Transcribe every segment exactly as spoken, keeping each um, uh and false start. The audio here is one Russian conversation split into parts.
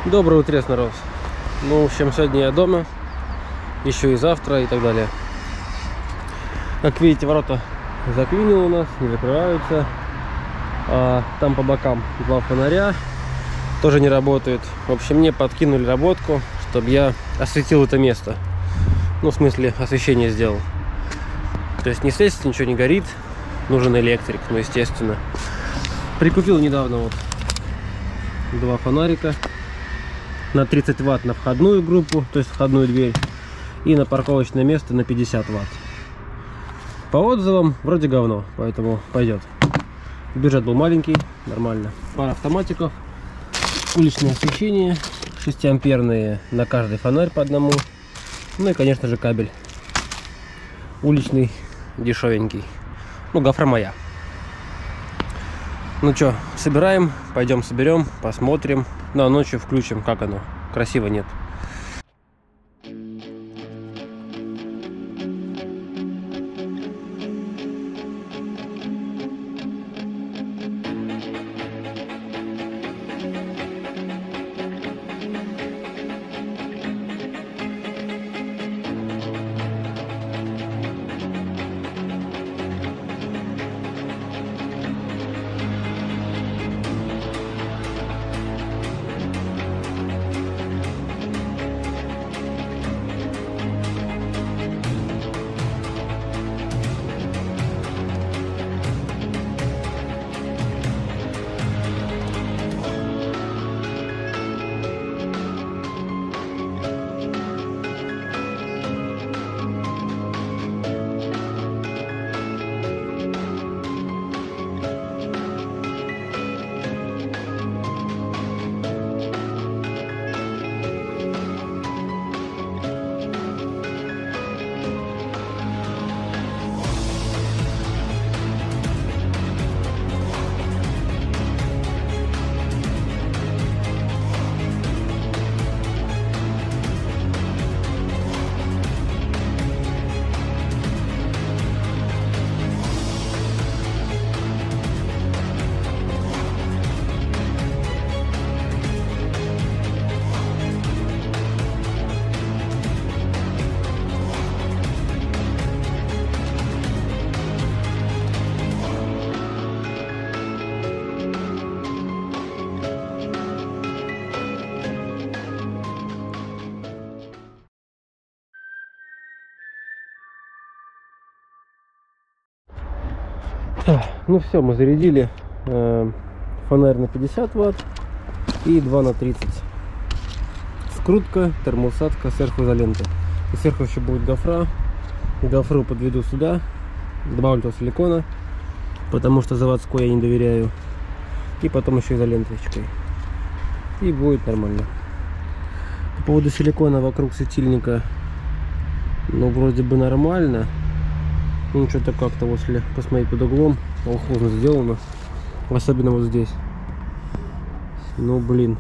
Доброе утро, народ. Ну, в общем, сегодня я дома, еще и завтра и так далее. Как видите, ворота заклинило у нас, не закрываются. А там по бокам два фонаря тоже не работают. В общем, мне подкинули работку, чтобы я осветил это место. Ну, в смысле, освещение сделал. То есть не светится, ничего не горит. Нужен электрик, ну, естественно. Прикупил недавно вот два фонарика. На тридцать ватт на входную группу, то есть входную дверь. И на парковочное место на пятьдесят ватт. По отзывам вроде говно, поэтому пойдет. Бюджет был маленький, нормально. Пара автоматиков. Уличное освещение. шестиамперные на каждый фонарь по одному. Ну и, конечно же, кабель. Уличный, дешевенький. Ну, гофра моя. Ну что, собираем, пойдем соберем, посмотрим. Ну а ночью включим, как оно. Красиво, нет? Ну все, мы зарядили э, фонарь на пятьдесят ватт и два на тридцать. Скрутка, термоусадка, сверху изолента. И сверху еще будет гофра. Гофру подведу сюда, добавлю туда силикона, потому что заводской я не доверяю. И потом еще изоленточкой. И будет нормально. По поводу силикона вокруг светильника, ну вроде бы нормально. Ну что-то как-то, если посмотреть под углом, колхозно сделано. Особенно вот здесь. Ну блин.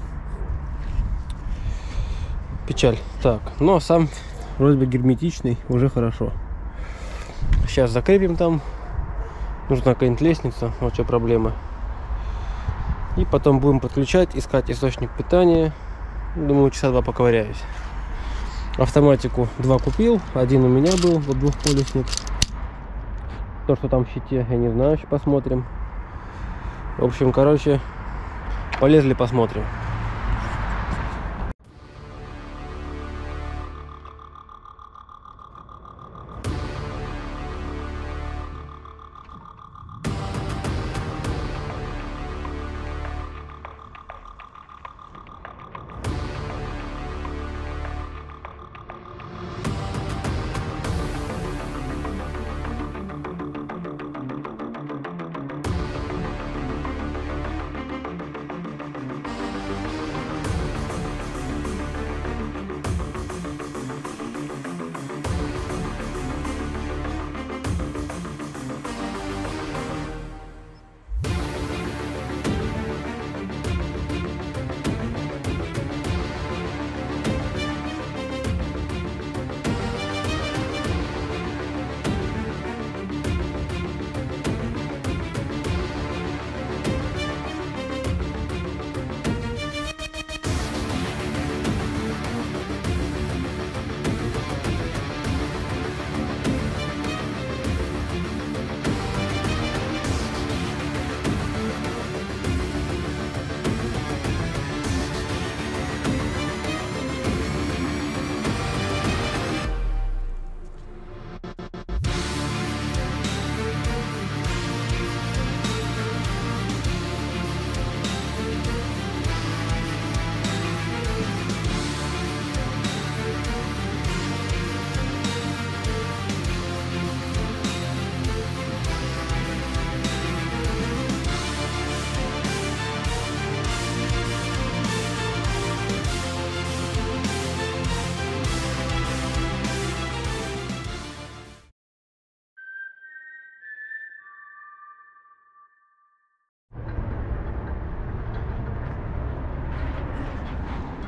Печаль. Так, ну а сам вроде бы герметичный, уже хорошо. Сейчас закрепим там. Нужна какая-нибудь лестница, вот что проблема. И потом будем подключать, искать источник питания. Думаю, часа два поковыряюсь. Автоматику два купил. Один у меня был, вот двухполюсник. То, что там в щите, я не знаю, еще посмотрим. В общем, короче, полезли, посмотрим.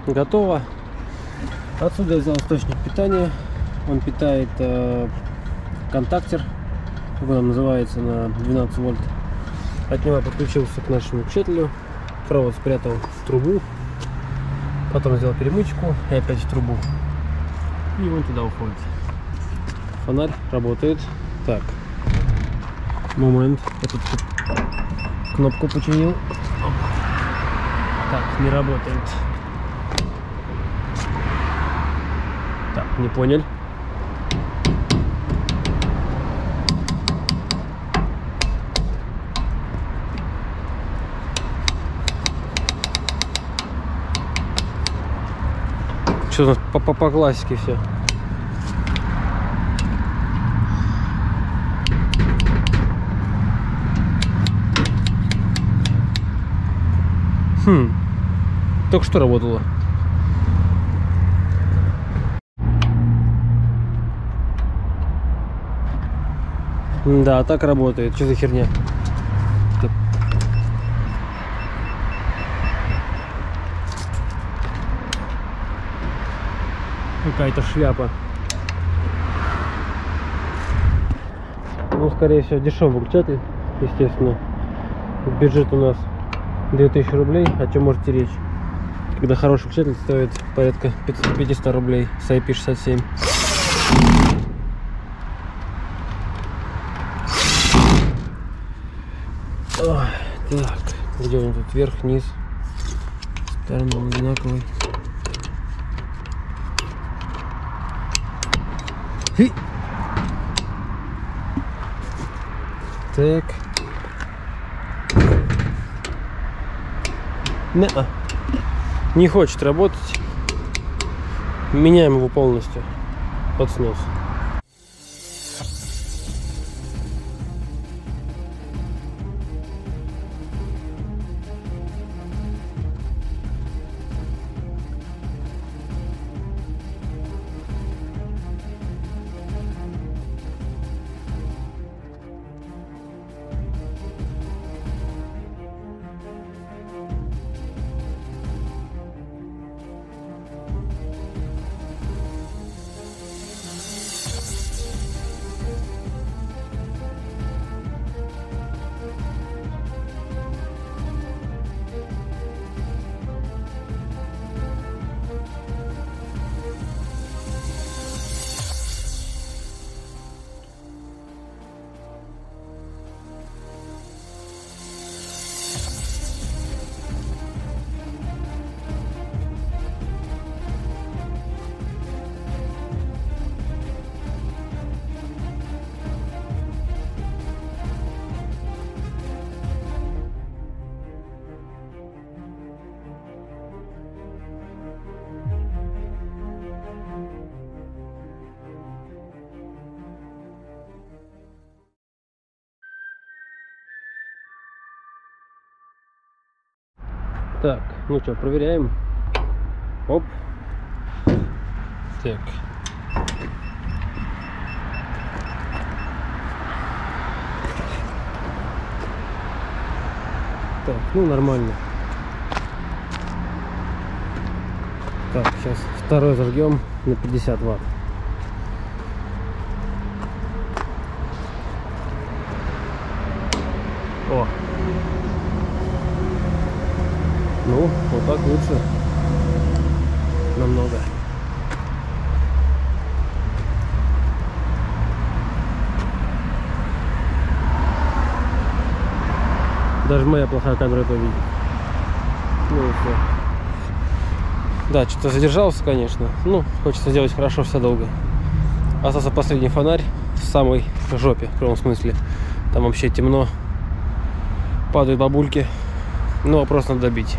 готово. Отсюда я взял источник питания. Он питает э, контактер, как он называется, на двенадцать вольт. От него я подключился к нашему печатателю. Провод спрятал в трубу. Потом сделал перемычку и опять в трубу. И он туда уходит. Фонарь работает. Так. Момент. Я тут кнопку починил. Так, не работает. Так, не понял. Что у нас по, по, по классике все. Хм. Только что работало. Да, так работает. Что за херня? Какая-то шляпа. Ну, скорее всего, дешевый выключатель, естественно. Бюджет у нас две тысячи рублей. О чем можете речь? Когда хороший выключатель стоит порядка пятьсот рублей с ай пи шестьдесят семь. Ой, так, где он тут? Вверх, вниз. Сторона одинаковый. Хи. Так. Не-а. Не хочет работать. Меняем его полностью под снос. Так, ну что, проверяем. Оп. Так. Так, ну нормально. Так, сейчас второй зажгем на пятьдесят ватт. О. Ну, вот так лучше. Намного. Даже моя плохая камера это видит. Ну и все. Да, что-то задержался, конечно. Ну, хочется сделать хорошо, все долго. Остался последний фонарь в самой жопе, в прямом смысле. Там вообще темно. Падают бабульки. Ну, вопрос надо добить.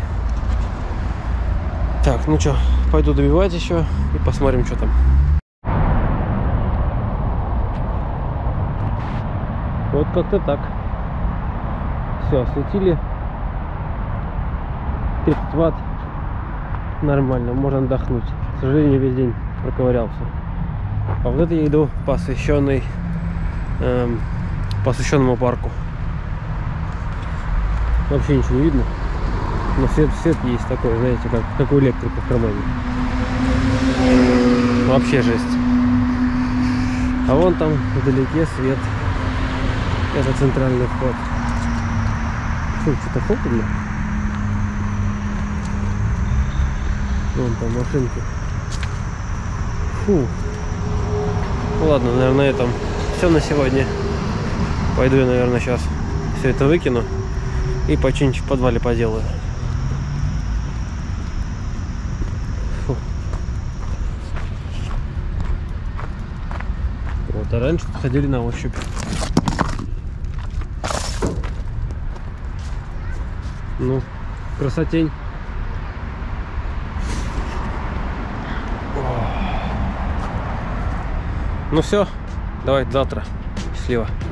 Так, ну что, пойду добивать еще и посмотрим, что там. Вот как-то так. Все, осветили. тридцать ватт. Нормально, можно отдохнуть. К сожалению, весь день проковырялся. А вот это я иду по освещенной, эм, по освещенному парку. Вообще ничего не видно. Но свет, свет есть такой, знаете, как, как у электрика в кармане. Вообще жесть. А вон там вдалеке свет. Это центральный вход. Фу, что-то холодно. Вон там машинки. Фу. Ну ладно, наверное, на этом все на сегодня. Пойду я, наверное, сейчас все это выкину и починить в подвале поделаю. Фу. Вот, а раньше ходили на ощупь. Ну, красотень. Ну все, давай завтра. Счастливо.